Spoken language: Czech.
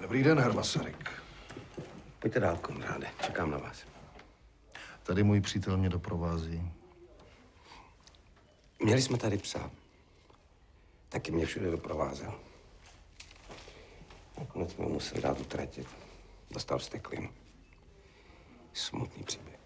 Dobrý den, herr Masaryk. Pojďte dál, Konráde, čekám na vás. Tady můj přítel mě doprovází. Měli jsme tady psa. Taky mě všude doprovázel. Nakonec jsme ho museli dát utratit. Dostal vzteklinu. Smutný příběh.